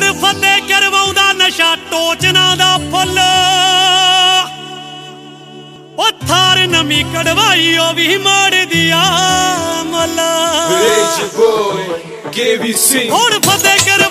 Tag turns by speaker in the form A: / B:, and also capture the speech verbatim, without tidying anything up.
A: ਹੁਣ ਫਤਿਹ ਕਰਵਾਉਂਦਾ ਨਸ਼ਾ ਟੋਚਨਾ ਦਾ ਫੁੱਲ ਉਹ ਥਾਰ ਨਵੀਂ ਕਢਵਾਈ ਉਹ ਵੀ ਮੋੜਦੀ ਆ ਮੁੱਲ ਹੁਣ ਫਤਿਹ